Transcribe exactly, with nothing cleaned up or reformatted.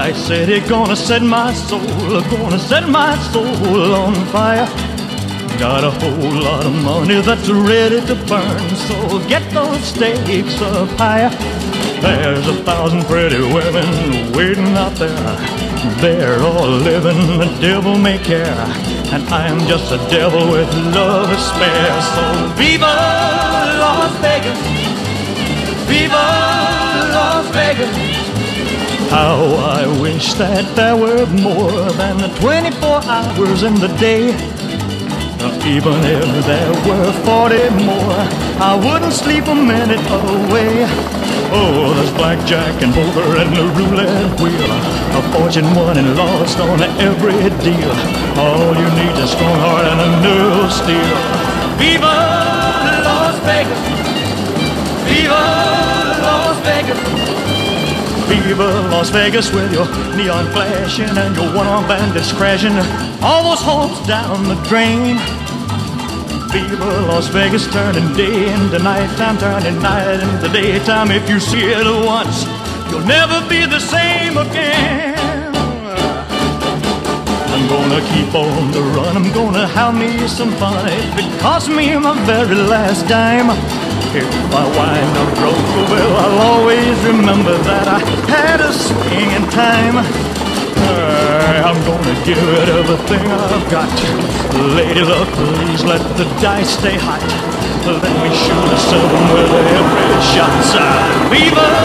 Vice City gonna set my soul, gonna set my soul on fire. Got a whole lot of money that's ready to burn, so get those stakes up higher. There's a thousand pretty women waiting out there. They're all living the devil may care, and I am just a devil with love to spare. So viva Las Vegas, viva Las Vegas. How I wish that there were more than the twenty-four hours in the day. Even if there were forty more, I wouldn't sleep a minute away. Oh, there's blackjack and poker and the roulette wheel, a fortune won and lost on every deal. All you need is a strong heart and a nerve of steel. Viva Las Vegas, viva Las Vegas, viva Las Vegas, with your neon flashing and your one-armed bandits crashing all those hopes down the drain. Viva Las Vegas, turning day into nighttime, turning night into daytime. If you see it once, you'll never be the same again. I'm gonna keep on the run, I'm gonna have me some fun. If it costs me my very last dime, if I wind up broke, well, I'll always remember that I had a swing in time. I'm gonna give it everything I've got. Lady luck, please let the dice stay hot. Let me shoot a seven with every shot. Viva